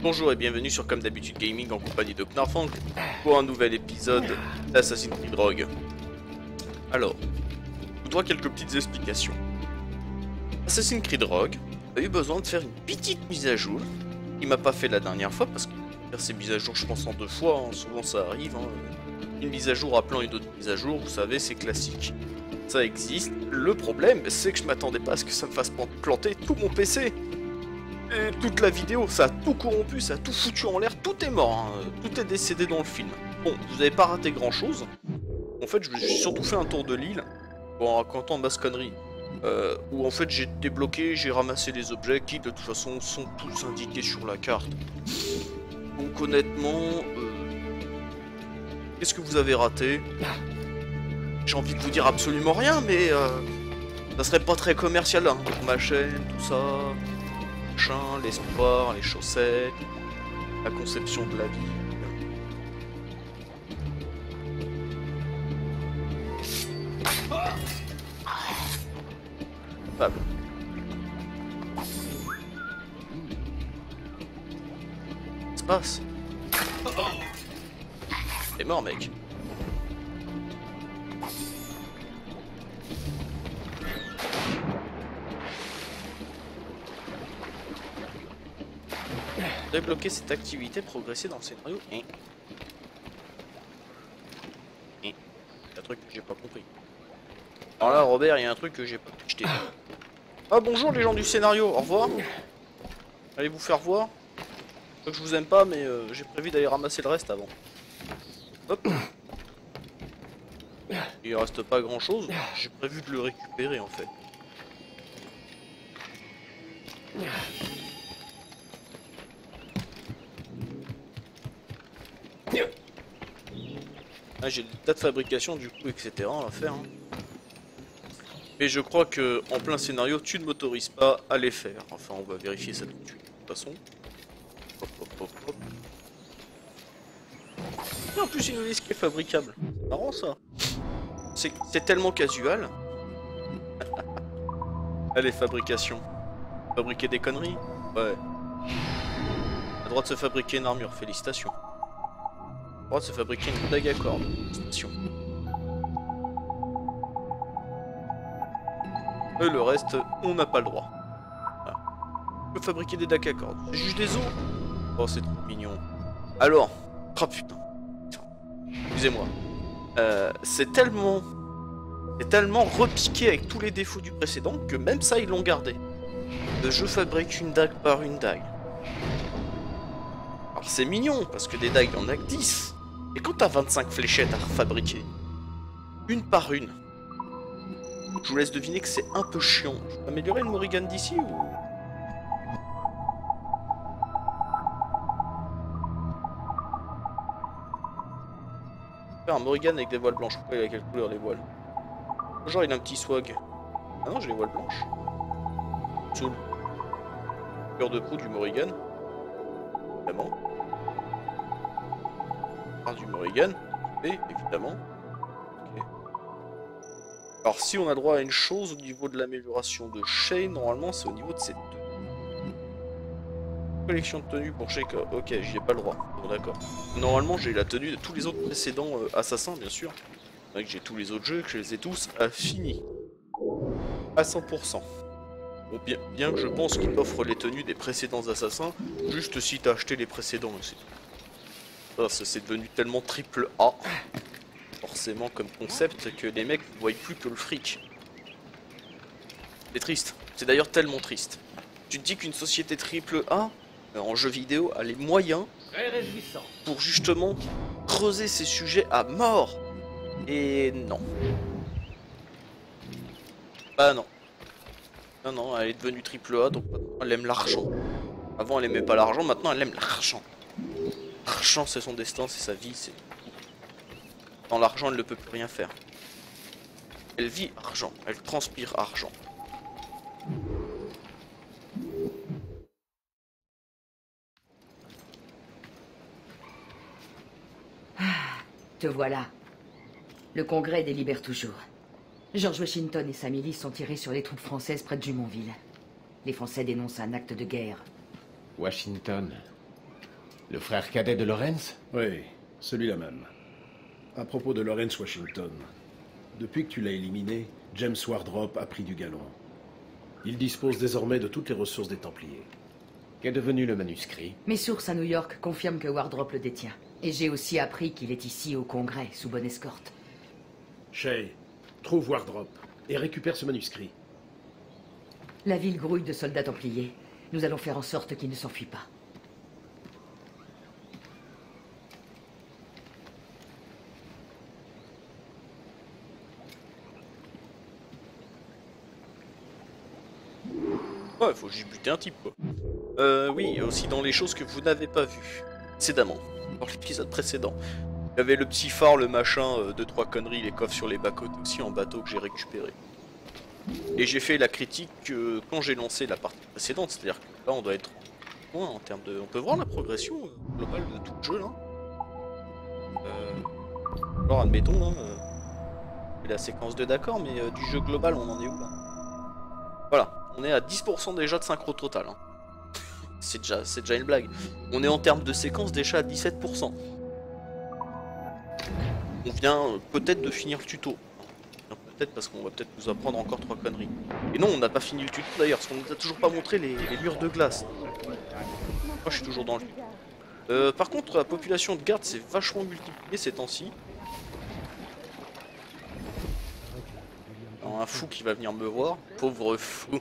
Bonjour et bienvenue sur Comme d'habitude Gaming en compagnie de Knarfang pour un nouvel épisode d'Assassin's Creed Rogue. Alors, je vous dois quelques petites explications. Assassin's Creed Rogue a eu besoin de faire une petite mise à jour. Il m'a pas fait la dernière fois parce que faire ces mises à jour je pense en 2 fois, hein, souvent ça arrive. Une mise à jour appelant une autre mise à jour, vous savez c'est classique. Ça existe. Le problème c'est que je m'attendais pas à ce que ça me fasse planter tout mon PC. Et toute la vidéo, ça a tout corrompu, ça a tout foutu en l'air, tout est mort, hein. Tout est décédé dans le film. Bon, vous avez pas raté grand chose. En fait, j'ai surtout fait un tour de l'île en racontant ma connerie. Où en fait j'ai débloqué, j'ai ramassé les objets qui de toute façon sont tous indiqués sur la carte. Donc honnêtement, qu'est-ce que vous avez raté? J'ai envie de vous dire absolument rien, mais ça serait pas très commercial, hein. Donc ma chaîne, tout ça... l'espoir, les chaussettes, la conception de la vie. Capable. Qu'est-ce qui se passe? T'es mort, mec. Débloquer cette activité, progresser dans le scénario. Il y a un truc que j'ai pas compris. Alors là, Robert, il y a un truc que j'ai pas acheté. Ah bonjour les gens du scénario, au revoir. Allez vous faire voir. Je sais que je vous aime pas, mais j'ai prévu d'aller ramasser le reste avant. Hop. Il reste pas grand chose. J'ai prévu de le récupérer en fait. Ah, j'ai des tas de fabrication du coup, etc. à faire. Hein. Mais je crois que en plein scénario, tu ne m'autorises pas à les faire. Enfin, on va vérifier ça tout de suite. De toute façon. Hop, hop, hop, hop. Et en plus, il nous dit ce qui est fabricable. C'est marrant ça. C'est tellement casual. Allez, fabrication. Fabriquer des conneries? Ouais. On a le droit de se fabriquer une armure, félicitations. On a le droit de se fabriquer une dague à cordes, félicitations. Et le reste, on n'a pas le droit. Voilà. On peut fabriquer des dagues à cordes. C'est juste des os. Oh, c'est trop mignon. Alors, oh putain. Excusez-moi. C'est tellement repiqué avec tous les défauts du précédent que même ça, ils l'ont gardé. Je fabrique une dague par une dague. Alors c'est mignon, parce que des dagues, il y en a que 10. Et quand t'as 25 fléchettes à fabriquer, une par une, je vous laisse deviner que c'est un peu chiant. Je peux améliorer le Morrigan d'ici ou... Faire un Morrigan avec des voiles blanches. Pourquoi il a quelle couleur les voiles? Genre il a un petit swag. Ah non, j'ai les voiles blanches. Soul. Cœur de proue du Morrigan. Évidemment. Du Morrigan. Et évidemment. Ok. Alors si on a droit à une chose au niveau de l'amélioration de Shane, normalement c'est au niveau de ces deux. Collection de tenues pour Shake. Ok, j'y ai pas le droit. Bon d'accord. Normalement j'ai la tenue de tous les autres précédents assassins bien sûr. C'est vrai que j'ai tous les autres jeux, que je les ai tous finis. À 100%. Bon, bien que je pense qu'il offre les tenues des précédents assassins, juste si t'as acheté les précédents aussi. Ça c'est devenu tellement triple A, forcément comme concept, que les mecs ne voient plus que le fric. C'est triste, c'est d'ailleurs tellement triste. Tu te dis qu'une société triple A, en jeu vidéo, a les moyens pour justement creuser ces sujets à mort. Et non. Bah non. Non, non, elle est devenue triple A, donc maintenant elle aime l'argent. Avant elle aimait pas l'argent, maintenant elle aime l'argent. L'argent c'est son destin, c'est sa vie, c'est... Sans l'argent elle ne peut plus rien faire. Elle vit argent, elle transpire argent. Te voilà. Le Congrès délibère toujours. George Washington et sa milice sont tirés sur les troupes françaises près de Jumonville. Les Français dénoncent un acte de guerre. Washington. Le frère cadet de Lawrence? Oui, celui-là même. À propos de Lawrence Washington, depuis que tu l'as éliminé, James Wardrop a pris du galon. Il dispose désormais de toutes les ressources des Templiers. Qu'est devenu le manuscrit? Mes sources à New York confirment que Wardrop le détient. Et j'ai aussi appris qu'il est ici au Congrès, sous bonne escorte. Shay, trouve Wardrop et récupère ce manuscrit. La ville grouille de soldats templiers. Nous allons faire en sorte qu'il ne s'enfuit pas. Ouais, faut juste buter un type, quoi. Oui, aussi dans les choses que vous n'avez pas vues précédemment, dans l'épisode précédent. Il y avait le petit phare, le machin, deux, trois conneries, les coffres sur les bas-côtés aussi en bateau que j'ai récupéré. Et j'ai fait la critique quand j'ai lancé la partie précédente, c'est-à-dire que là on doit être loin en termes de... On peut voir la progression globale de tout le jeu là. Alors admettons là, la séquence de d'accord, mais du jeu global on en est où là? Voilà, on est à 10% déjà de synchro total. Hein. C'est déjà une blague. On est en termes de séquence déjà à 17%. On vient peut-être de finir le tuto. Peut-être parce qu'on va peut-être nous apprendre encore trois conneries. Et non, on n'a pas fini le tuto d'ailleurs, parce qu'on nous a toujours pas montré les murs de glace. Moi je suis toujours dans le... par contre, la population de gardes s'est vachement multipliée ces temps-ci. Un fou qui va venir me voir. Pauvre fou.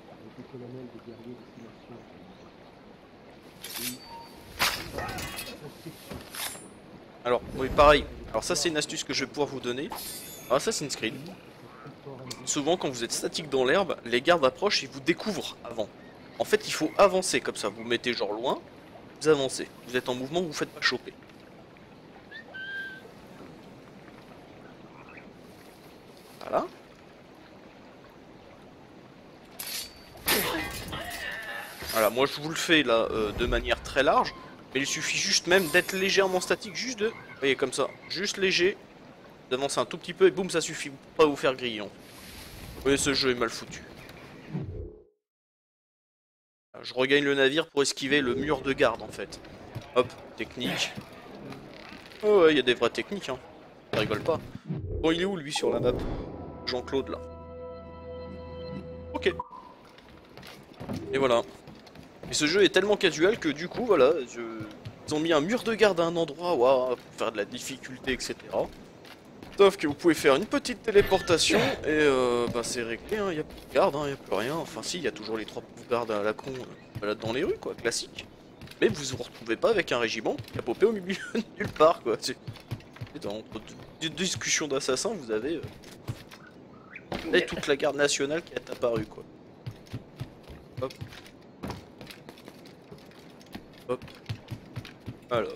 Alors, oui, pareil. Alors ça, c'est une astuce que je vais pouvoir vous donner. Assassin's Creed. Souvent, quand vous êtes statique dans l'herbe, les gardes approchent et vous découvrent avant. En fait, il faut avancer comme ça. Vous mettez genre loin, vous avancez. Vous êtes en mouvement, vous vous faites pas choper. Voilà. Voilà, moi je vous le fais là de manière très large, mais il suffit juste même d'être légèrement statique, juste de... Vous voyez comme ça, juste léger, d'avancer un tout petit peu et boum, ça suffit pour pas vous faire griller. Vous voyez, ce jeu est mal foutu. Je regagne le navire pour esquiver le mur de garde en fait. Hop, technique. Oh ouais, il y a des vraies techniques, hein. Je rigole pas. Bon, il est où lui sur la map? Jean-Claude là. Ok. Et voilà. Et ce jeu est tellement casual que du coup, voilà, ils ont mis un mur de garde à un endroit, waouh, pour faire de la difficulté, etc. Sauf que vous pouvez faire une petite téléportation et bah c'est réglé, hein. Y a plus de garde, hein, y a plus rien. Enfin si, il y a toujours les trois pauvres gardes à la con balade dans les rues, quoi, classique. Mais vous vous retrouvez pas avec un régiment qui a popé au milieu de nulle part, quoi. Entre deux discussions d'assassins, vous avez toute la garde nationale qui est apparue, quoi. Hop. Hop. Alors.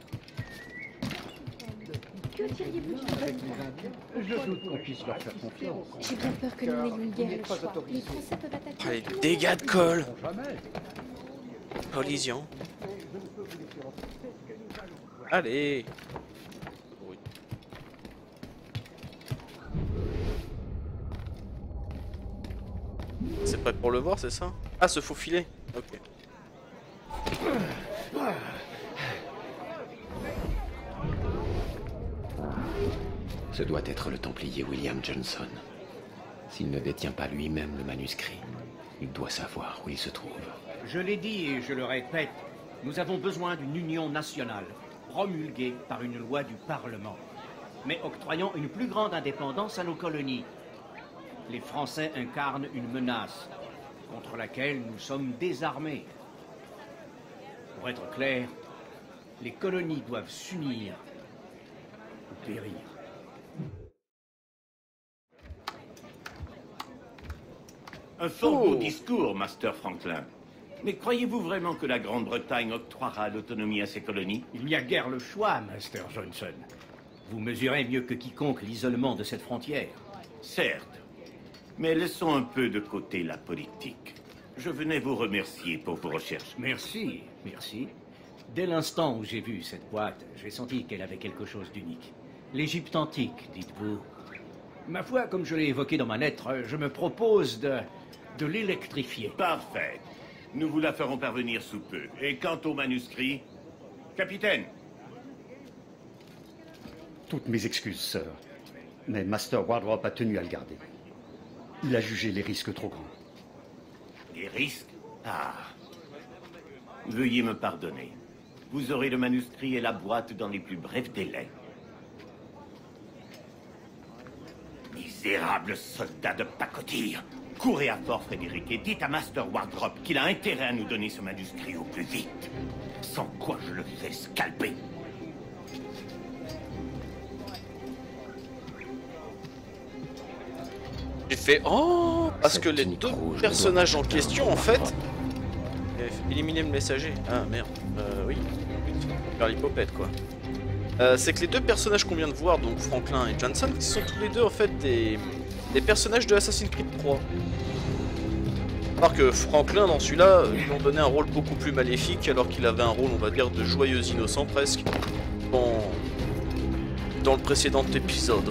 Que diriez-vous d'une bonne guerre? Je doute qu'on puisse leur faire confiance. J'ai bien peur que nous n'ayons une guerre le choix. Les Français peuvent attaquer. Ah, les dégâts de colle. Jamais. Collision. Allez. Oui. C'est prêt pour le voir, c'est ça? Ah, se faufiler. Ok. Ce doit être le Templier William Johnson. S'il ne détient pas lui-même le manuscrit, il doit savoir où il se trouve. Je l'ai dit et je le répète, nous avons besoin d'une union nationale, promulguée par une loi du Parlement, mais octroyant une plus grande indépendance à nos colonies. Les Français incarnent une menace, contre laquelle nous sommes désarmés. Pour être clair, les colonies doivent s'unir ou périr. Un fort beau discours, Master Franklin. Mais croyez-vous vraiment que la Grande-Bretagne octroiera l'autonomie à ses colonies? Il n'y a guère le choix, Master Johnson. Vous mesurez mieux que quiconque l'isolement de cette frontière. Certes. Mais laissons un peu de côté la politique. Je venais vous remercier pour vos recherches. Merci, merci. Dès l'instant où j'ai vu cette boîte, j'ai senti qu'elle avait quelque chose d'unique. L'Égypte antique, dites-vous. Ma foi, comme je l'ai évoqué dans ma lettre, je me propose de l'électrifier. Parfait. Nous vous la ferons parvenir sous peu. Et quant au manuscrit, Capitaine! Toutes mes excuses, sœur. Mais Master Wardrop a tenu à le garder. Il a jugé les risques trop grands. Les risques? Ah. Veuillez me pardonner. Vous aurez le manuscrit et la boîte dans les plus brefs délais. Misérable soldat de pacotille! Courez à Fort Frédéric et dites à Master Wardrop qu'il a intérêt à nous donner ce manuscrit au plus vite. Sans quoi je le fais scalper. J'ai fait oh parce que les deux personnages en question en fait. Éliminer le messager. Ah merde. Oui. Faire l'hypopète quoi. C'est que les deux personnages qu'on vient de voir, donc Franklin et Johnson, qui sont tous les deux en fait des personnages de Assassin's Creed 3. Alors que Franklin dans celui-là, ils lui ont donné un rôle beaucoup plus maléfique alors qu'il avait un rôle on va dire de joyeux innocent presque dans le précédent épisode.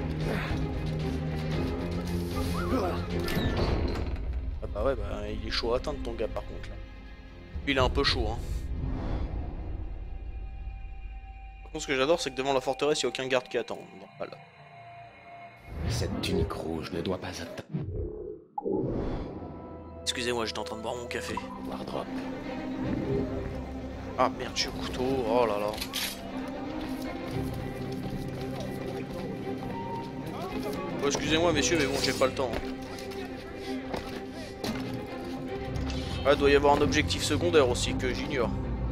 Ah bah ouais bah il est chaud à atteindre ton gars par contre là. Il est un peu chaud hein. Par contre ce que j'adore c'est que devant la forteresse il n'y a aucun garde qui attend. Bon, voilà. Cette tunique rouge ne doit pas atteindre. Excusez-moi, j'étais en train de boire mon café. Wardrop. Ah merde, j'ai le couteau, oh là là. Oh, excusez-moi messieurs, mais bon, j'ai pas le temps. Ah, il doit y avoir un objectif secondaire aussi que j'ignore.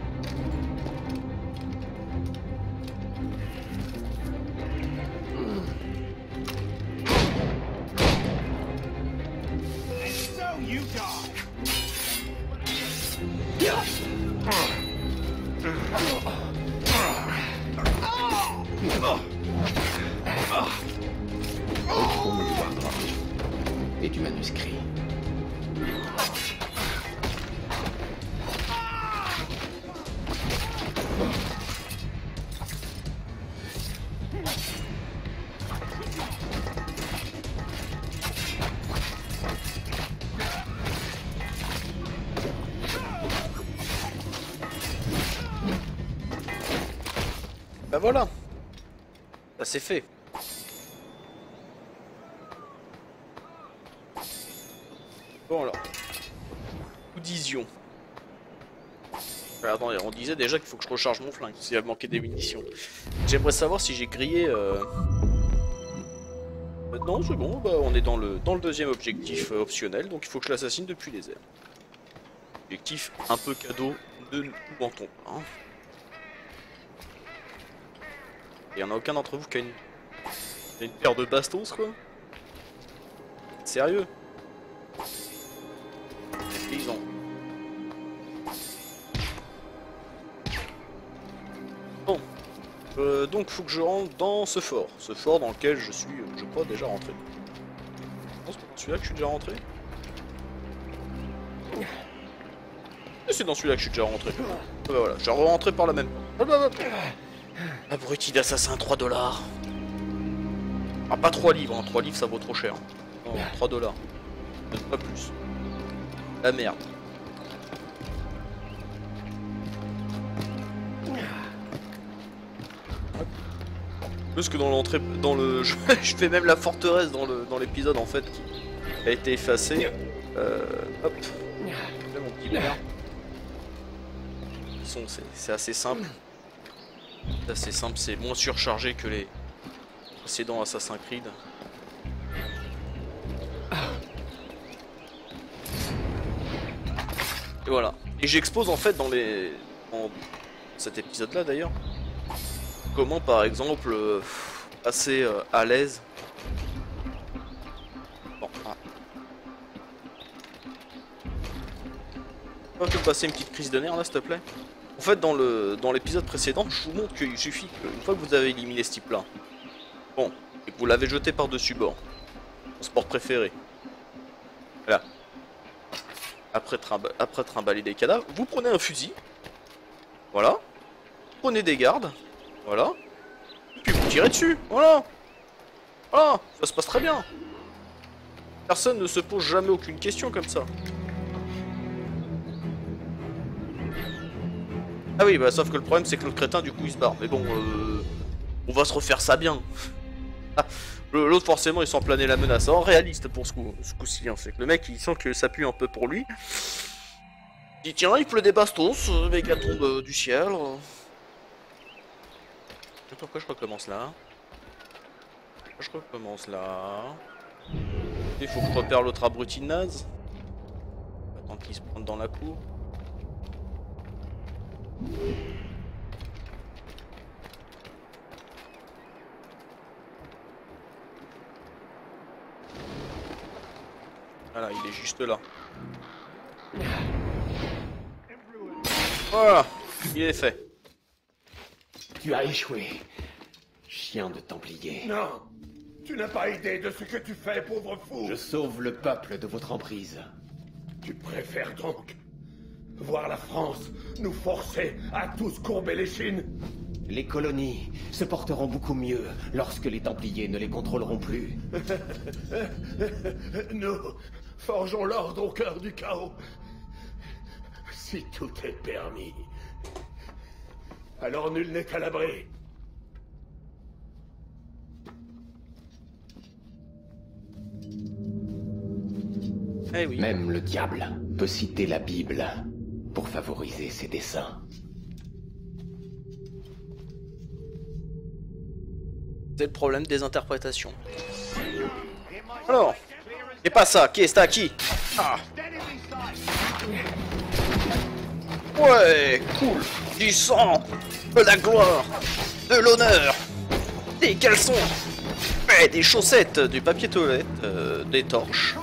Et du manuscrit. Bah voilà. Ça c'est fait. Bon alors. Nous disions. Alors, attendez, on disait déjà qu'il faut que je recharge mon flingue, s'il a manqué des munitions. J'aimerais savoir si j'ai grillé... Non, c'est bon, bah, on est dans le deuxième objectif optionnel, donc il faut que je l'assassine depuis les airs. Objectif un peu cadeau de nous Banton. Hein. Il y en a aucun d'entre vous qui a une paire de bastos, quoi. Sérieux? Ils ont. Bon. Donc faut que je rentre dans ce fort. Ce fort dans lequel je suis, je crois, déjà rentré. Je pense que c'est celui-là que je suis déjà rentré. Et c'est dans celui-là que je suis déjà rentré. Ah bah voilà, je suis rentré par la même. Abruti d'assassin, 3 $. Ah, pas 3 livres, hein. 3 livres ça vaut trop cher. Non, 3 $. Peut-être pas plus. La merde. Plus que dans l'entrée, dans le, je fais même la forteresse dans l'épisode en fait qui a été effacée. Hop. Là, mon petit verre. C'est assez simple. C'est assez simple, c'est moins surchargé que les précédents Assassin's Creed. Et voilà. Et j'expose en fait dans cet épisode-là d'ailleurs, comment par exemple passer à l'aise. Bon, ah. On peut passer une petite crise de nerfs là, s'il te plaît. En fait, dans l'épisode précédent, je vous montre qu'il suffit qu'une fois que vous avez éliminé ce type-là, bon, et que vous l'avez jeté par-dessus bord, mon sport préféré, voilà. Après trimballer des cadavres, vous prenez un fusil, voilà, vous prenez des gardes, voilà, puis vous tirez dessus, voilà, voilà, ça se passe très bien. Personne ne se pose jamais aucune question comme ça. Ah oui, bah sauf que le problème c'est que le crétin du coup il se barre. Mais bon, on va se refaire ça bien. L'autre forcément il sent planer la menace. En réaliste pour ce coup-ci, hein. C'est que le mec il sent que ça pue un peu pour lui. Il dit tiens, il pleut des bastos, méga tombe du ciel. Pourquoi je recommence là? Je recommence là. Il faut que je repère l'autre abruti de naze. Attends qu'il se prenne dans la cour. Voilà, il est juste là. Voilà, il est fait. Tu as échoué, chien de Templier. Non, tu n'as pas idée de ce que tu fais, pauvre fou. Je sauve le peuple de votre emprise. Tu préfères donc voir la France nous forcer à tous courber les chines? Les colonies se porteront beaucoup mieux lorsque les Templiers ne les contrôleront plus. Nous forgeons l'ordre au cœur du chaos. Si tout est permis, alors nul n'est à l'abri. Eh oui. Même le diable peut citer la Bible pour favoriser ses desseins. C'est le problème des interprétations. Alors, et pas ça, qui est-ce qui? Ah. Ouais, cool. Du sang, de la gloire, de l'honneur, des caleçons, ouais, des chaussettes, du papier toilette, des torches.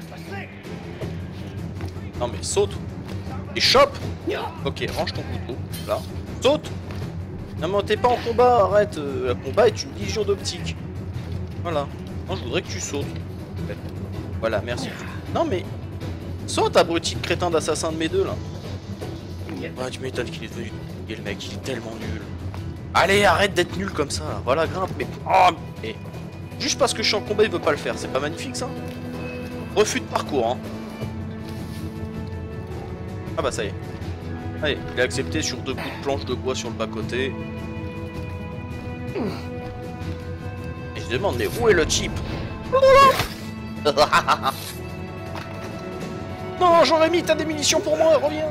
Non mais saute. Et chope. Ok, range ton couteau, là. Saute. Non mais t'es pas en combat, arrête. Le combat est une illusion d'optique. Voilà. Non, je voudrais que tu sautes. Voilà, merci. Non mais... Saute, abruti de crétin d'assassin de mes deux, là. Ouais, tu m'étonnes qu'il est devenu... Et le mec, il est tellement nul. Allez, arrête d'être nul comme ça. Voilà, grimpe, mais... Oh, mais... Juste parce que je suis en combat, il veut pas le faire. C'est pas magnifique, ça? Refus de parcours, hein. Ah bah ça y est. Allez, il est accepté sur 2 bouts de planche de bois sur le bas-côté. Et je demande, mais où est le chip? Non, Jean-Rémy, t'as des munitions pour moi, reviens.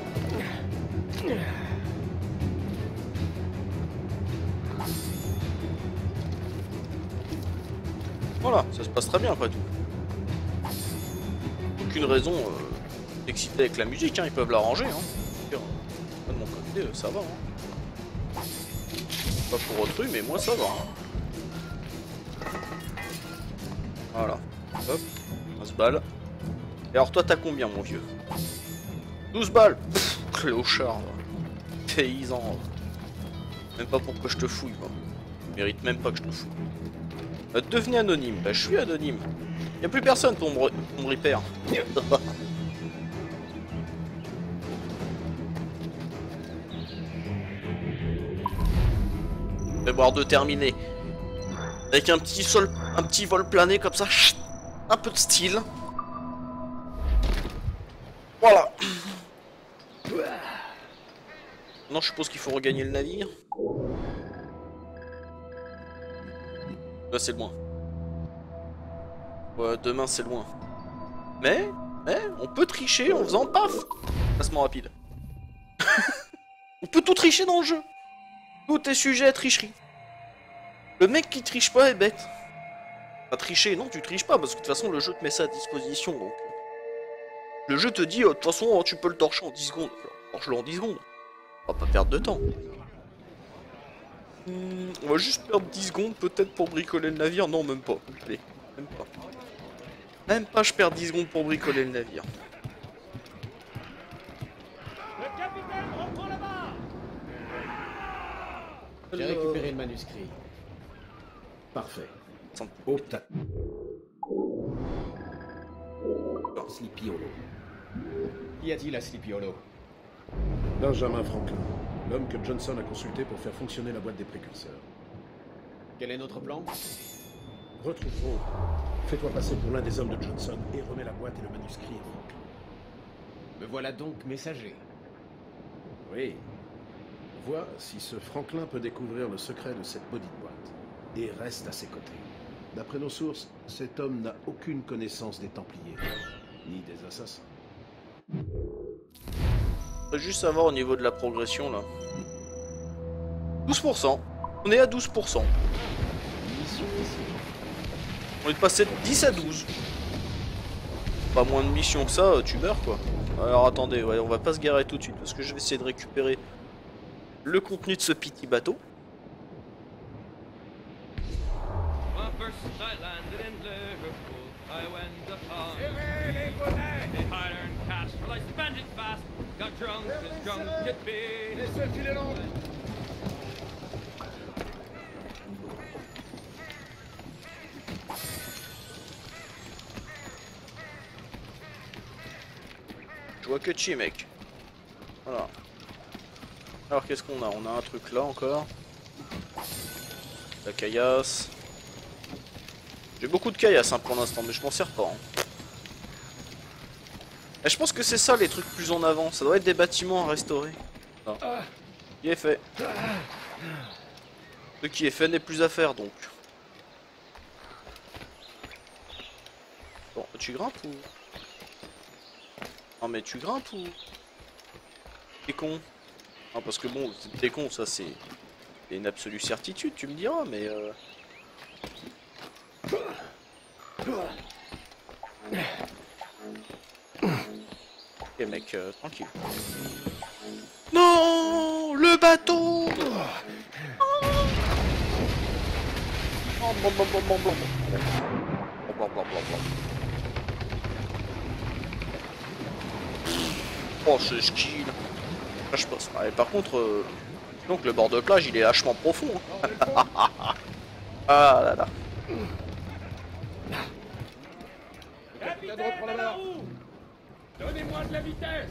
Voilà, ça se passe très bien après tout. Aucune raison d'exciter avec la musique, hein, ils peuvent l'arranger. Hein. De mon côté, ça va. Hein. Pas pour autrui, mais moi ça va. Hein. Voilà. Hop, 15 balles. Et alors toi t'as combien mon vieux? 12 balles. Pff, clochard. Paysan. Même pas pour que je te fouille moi. Je mérite même pas que je te fouille. Devenez anonyme. Bah je suis anonyme. Y'a plus personne pour me repair. Mémoire de terminer. Avec un petit vol plané comme ça. Un peu de style. Voilà. Non, je suppose qu'il faut regagner le navire. Là, c'est loin. Ouais, demain, c'est loin. Mais, on peut tricher en faisant paf. Passement rapide. On peut tout tricher dans le jeu. Tout est sujet à tricherie. Le mec qui triche pas est bête. Pas tricher, non, tu triches pas, parce que de toute façon, le jeu te met ça à disposition, donc... Le jeu te dit, de toute façon, tu peux le torcher en 10 secondes. Torche-le en 10 secondes. On va pas perdre de temps. On va juste perdre 10 secondes, peut-être, pour bricoler le navire. Non, même pas. Allez, même pas. Même pas, je perds 10 secondes pour bricoler le navire. Le capitaine reprend la barre. J'ai récupéré le manuscrit. Parfait. Oh, Sleepy Hollow. Qu'y a-t-il à Sleepy Hollow? Benjamin Franklin, l'homme que Johnson a consulté pour faire fonctionner la boîte des précurseurs. Quel est notre plan? Retrouve Frank, fais-toi passer pour l'un des hommes de Johnson et remets la boîte et le manuscrit à Franklin. Me voilà donc messager. Oui, Vois si ce Franklin peut découvrir le secret de cette maudite boîte. Et reste à ses côtés. D'après nos sources, cet homme n'a aucune connaissance des Templiers, ni des assassins. Je voudrais juste savoir au niveau de la progression là. 12%. On est à 12%. On est passé de 10 à 12. Pas moins de missions que ça, tu meurs quoi. Alors attendez, ouais, on va pas se garer tout de suite parce que je vais essayer de récupérer le contenu de ce petit bateau. Je vois que chi mec. Voilà. Alors qu'est-ce qu'on a? On a un truc là encore. La caillasse. J'ai beaucoup de caillasse hein, pour l'instant, mais je m'en sers pas. Hein. Et je pense que c'est ça les trucs plus en avant. Ça doit être des bâtiments à restaurer. Non. Qui est fait. Ce qui est fait n'est plus à faire donc. Bon, tu grimpes ou... Non mais tu grimpes ou... T'es con. Non parce que bon, t'es con, ça c'est une absolue certitude, tu me diras, mais Ok mec, tranquille. Non, le bateau. Oh ce skill. Là, je pense. Et par contre, donc le bord de plage il est lâchement profond. Hein. Ah là là. Capitaine, à la roue! Donnez-moi de la vitesse!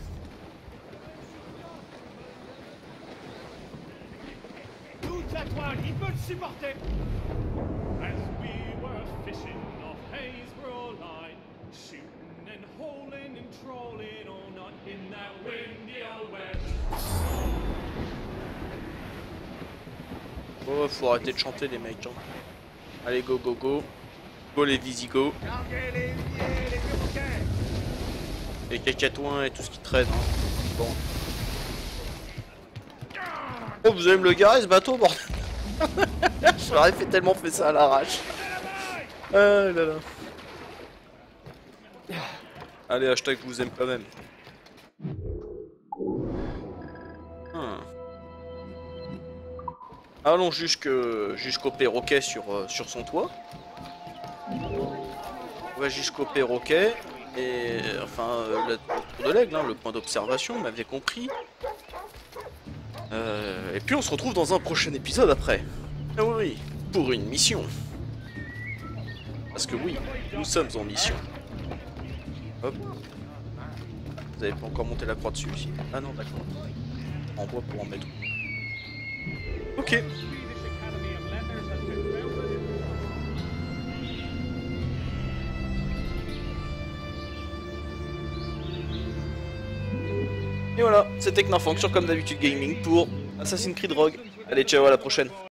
Toute la toile, il peut le supporter! As we were fishing off Haysborough line, shooting and holding and trolling all night in that windy old weather. Oh, faut arrêter de chanter les mecs. Hein. Allez, go, go, go. Go les Visigoths. Les cacatouins et tout ce qui traîne. Hein. Bon. Oh, vous allez me le garer ce bateau, bordel. J'aurais fait ça à l'arrache. Ah là là. Allez, hashtag je vous aime quand même. Allons jusqu'au perroquet sur son toit. On va jusqu'au perroquet. Et enfin, le tour de l'aigle, hein, le point d'observation, vous m'avez compris. Et puis on se retrouve dans un prochain épisode après. Ah oui, pour une mission. Parce que oui, nous sommes en mission. Hop. Vous avez pas encore monté la croix dessus ici. Ah non, d'accord. En bois pour en mettre. Ok. Et voilà, c'était Knarfonk sur Comme d'habitude Gaming pour Assassin's Creed Rogue. Allez, ciao, à la prochaine.